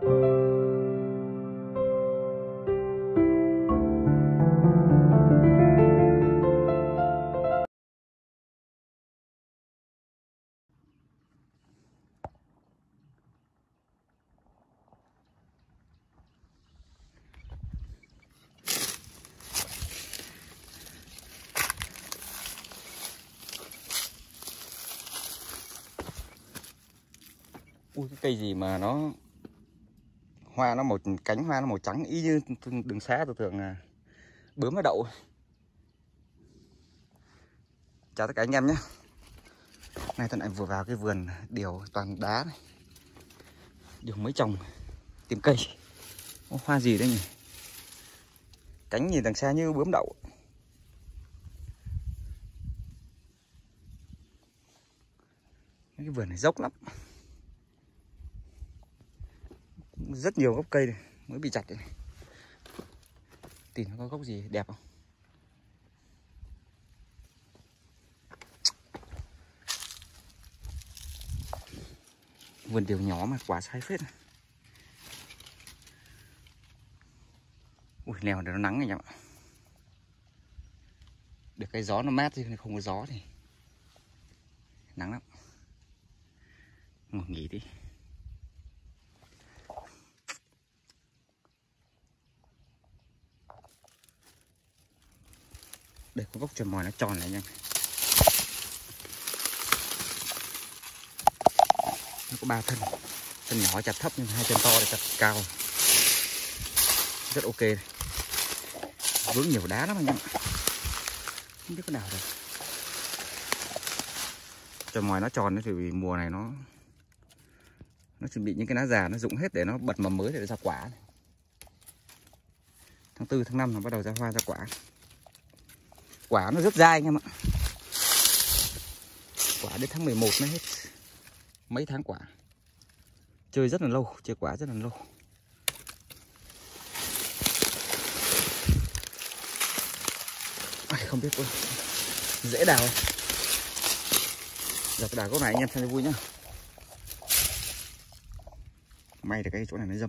Ui, cái cây gì mà nó hoa nó cánh hoa nó màu trắng y như đường xá, tôi tưởng là bướm nó đậu. Chào tất cả anh em nhé. Nay tôi lại vừa vào cái vườn điều toàn đá này, điều mới trồng tìm cây. Có hoa gì đây nhỉ? Cánh nhìn đằng xa như bướm đậu. Cái vườn này dốc lắm, rất nhiều gốc cây này mới bị chặt này. Tìm nó có gốc gì đẹp không? Vườn điều nhỏ mà quả sai phết này. Ui, leo để nó nắng này nhỉ. Được cái gió nó mát chứ không có gió thì nắng lắm. Ngồi nghỉ đi. Đây có gốc trồi mòi nó tròn này nha. Nó có 3 thân. Chân nhỏ chặt thấp nhưng 2 chân to để chặt cao. Rất ok này. Vướng nhiều đá lắm anh em. Không biết cái nào rồi. Trồi mòi nó tròn thì vì mùa này nó chuẩn bị những cái lá già nó rụng hết để nó bật mầm mới để ra quả. Tháng 4, tháng 5 nó bắt đầu ra hoa ra quả. Quả nó rất dai anh em ạ. Quả đến tháng 11 nó hết. Mấy tháng quả. Chơi rất là lâu, chơi quả rất là lâu. Không biết ôi, dễ đào. Giờ cái đào gốc này anh em xem cho vui nhá. May được cái chỗ này nó dâm.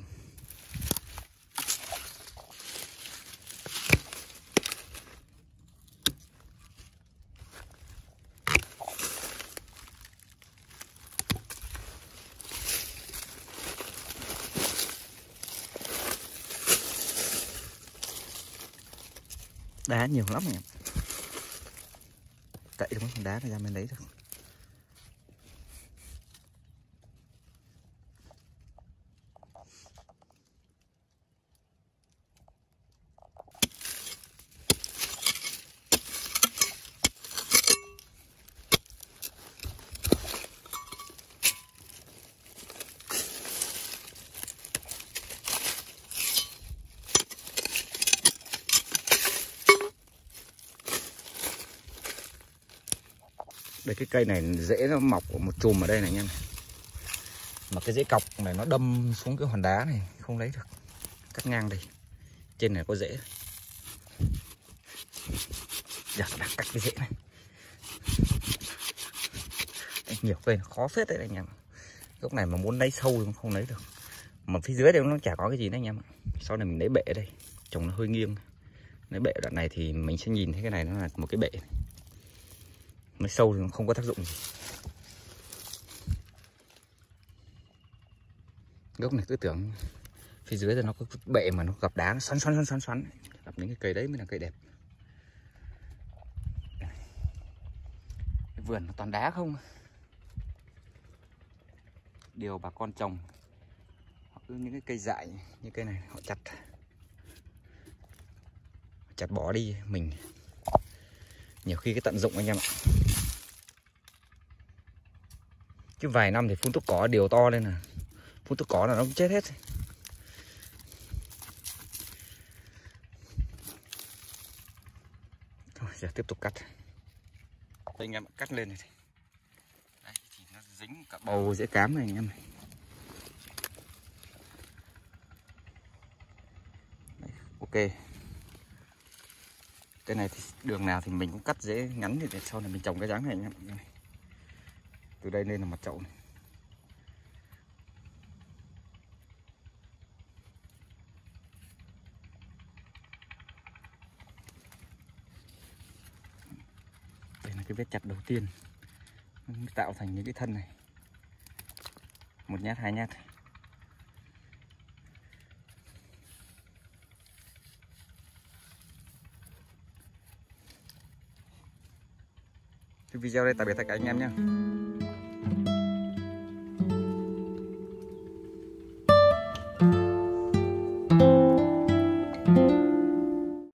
Đá nhiều lắm anh em. Cậy được mấy con đá này ra mới lấy được. Đây cái cây này rễ nó mọc ở một chùm ở đây này anh em. Mà cái rễ cọc này nó đâm xuống cái hòn đá này không lấy được. Cắt ngang đây. Trên này có rễ. Giờ đang cắt cái rễ này. Đây, nhiều cây nó khó phết đấy anh em. Gốc này mà muốn lấy sâu không lấy được. Mà phía dưới đây nó chả có cái gì đấy anh em. Sau này mình lấy bệ đây. Trồng nó hơi nghiêng. Lấy bệ đoạn này thì mình sẽ nhìn thấy cái này nó là một cái bệ. Nó sâu thì không có tác dụng gì. Gốc này tôi tưởng phía dưới thì nó có bệ mà nó gặp đá nó xoắn. Gặp những cái cây đấy mới là cây đẹp. Cái vườn nó toàn đá không. Điều bà con trồng họ cứ những cái cây dại như cây này họ chặt bỏ đi. Mình nhiều khi cái tận dụng anh em ạ. Chứ vài năm thì phun thuốc cỏ điều to lên là phun thuốc cỏ là nó cũng chết hết. Thôi giờ tiếp tục cắt. Đây anh em cắt lên này. Đây thì nó dính cả bầu rễ cám này anh em này. Đây, ok. Cái này thì đường nào thì mình cũng cắt rễ ngắn thì để sau này mình trồng cái dáng này anh em. Từ đây lên là mặt chậu này. cái vết chặt đầu tiên tạo thành những cái thân này, 1 nhát 2 nhát. Cái video đây tạm biệt tất cả anh em nhé.